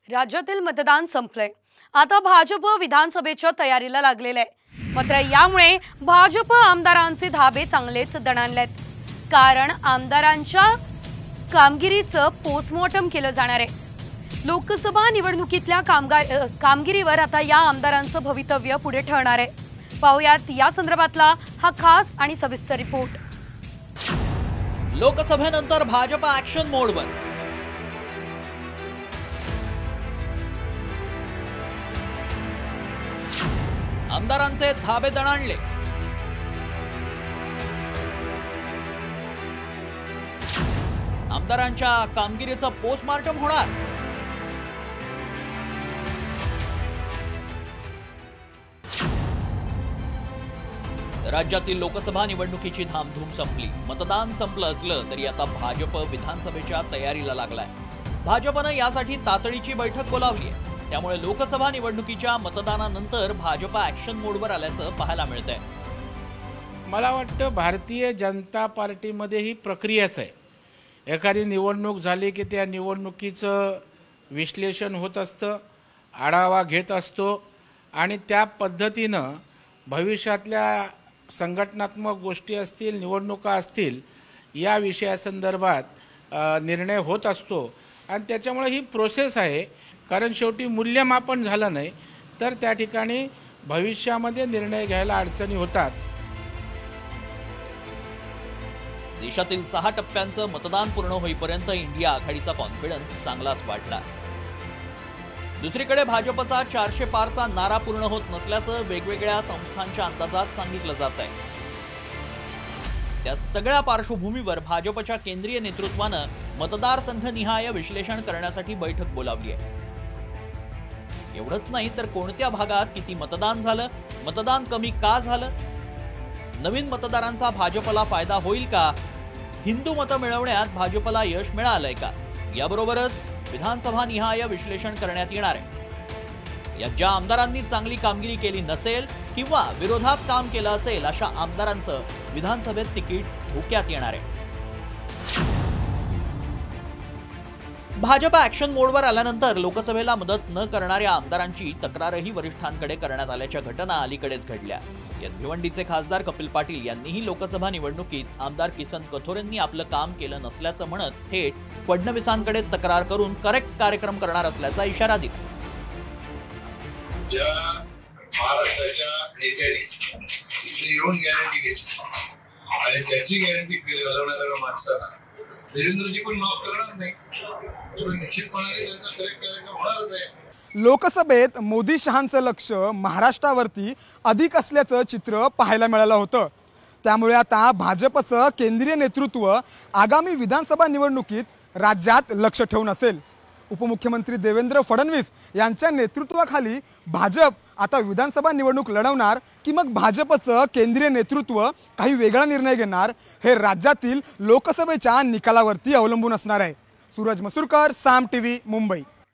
राज्यातील मतदान संपलंय। आता भाजप विधानसभेच्या तयारीला लागलेले आहे। मात्र यामुळे भाजप आमदारांचे धाबे चांगलेच दणाणलेत। कारण आमदारांच्या कामगिरीचं पोस्टमॉर्टम केलं जाणार आहे। लोकसभा निवडणुकीतल्या कामगिरीवर आता या आमदारांचं भवितव्य पुढे ठरणार आहे। पाहुयात या संदर्भातला हा खास आणि सविस्तर रिपोर्ट। लोकसभेनंतर भाजप ऍक्शन मोडवर। आमदारांचे धाबे दणाणले। आमदारांच्या कामगिरीचं पोस्टमॉर्टम होणार। राज्यातील लोकसभा निवडणुकीची धामधूम संपली। मतदान संपलं असलं तरी आता भाजप विधानसभेच्या तयारीला लागलाय। भाजपनं यासाठी तातडीची बैठक बोलावली आहे। त्यामुळे लोकसभा निवडणुकीच्या मतदानानंतर भाजप ऍक्शन मोडवर आल्याचं पाहायला मिळतंय। मला वाटतं भारतीय जनता पार्टीमध्ये ही प्रक्रियाच आहे। एखादी निवडणूक झाली की त्या निवडणुकीचं विश्लेषण होत असतं, आढावा घेत असतो आणि त्या पद्धतीनं भविष्यातल्या संघटनात्मक गोष्टी असतील, निवडणुका असतील, या विषयासंदर्भात निर्णय होत असतो। आणि त्याच्यामुळे ही प्रोसेस आहे। कारण शेवटी मूल्यमापन झालं नाही तर त्या ठिकाणी भविष्यामध्ये निर्णय घ्यायला अडचणी होतात। देशातील 6 टप्प्यांचं मतदान पूर्ण होईपर्यंत इंडिया आघाडीचा कॉन्फिडन्स चांगलाच वाढला। दुसरीकडे भाजपचा 400 पारचा नारा पूर्ण होत नसल्याचं वेगवेगळ्या संस्थांच्या अंदाजात सांगितलं जात आहे। त्या सगळ्या पार्श्वभूमीवर भाजपच्या केंद्रीय नेतृत्वानं मतदारसंघनिहाय विश्लेषण करण्यासाठी बैठक बोलावली आहे। एवढंच नाही तर कोणत्या भागात किती मतदान झालं, मतदान कमी का झालं, नवीन मतदारांचा भाजपला फायदा होईल का, हिंदू मतं मिळवण्यात भाजपला यश मिळालंय का, याबरोबरच विधानसभा निहाय विश्लेषण करण्यात येणार आहे। यात ज्या आमदारांनी चांगली कामगिरी केली नसेल किंवा विरोधात काम केलं असेल अशा आमदारांचं विधानसभेत तिकीट धोक्यात येणार आहे। भाजप ऍक्शन मोडवर आल्यानंतर लोकसभेला मदत न करणाऱ्या आमदारांची तक्रारही वरिष्ठांकडे करण्यात आल्याच्या घटना अलीकडेच घडल्या। यात भिवंडीचे खासदार कपिल पाटील यांनीही लोकसभा निवडणुकीत आमदार किसन कथोरेंनी आपलं काम केलं नसल्याचं म्हणत थेट फडणवीसांकडे तक्रार करून करेक्ट कार्यक्रम करणार असल्याचा इशारा दिला। ज्या महाराष्ट्राच्या नेत्यांनी इथले येऊन गॅरंटी घेतली आणि त्याची गॅरंटी घालवणाऱ्या माणसाला देवेंद्रजी पण माफ करणार नाही, निश्चितपणाने त्यांचा करेक्ट कार्यक्रम होणारच आहे। लोकसभेत मोदी शहांचं लक्ष महाराष्ट्रावरती अधिक असल्याचं चित्र पाहायला मिळालं होतं। त्यामुळे आता भाजपचं केंद्रीय नेतृत्व आगामी विधानसभा निवडणुकीत राज्यात लक्ष ठेवून असेल। उपमुख्यमंत्री देवेंद्र फडणवीस यांच्या नेतृत्वाखाली भाजप आता विधानसभा निवडणूक लढवणार की मग भाजपचं केंद्रीय नेतृत्व काही वेगळा निर्णय घेणार, हे राज्यातील लोकसभेच्या निकालावरती अवलंबून असणार आहे। सूरज मसूरकर, साम टीव्ही, मुंबई।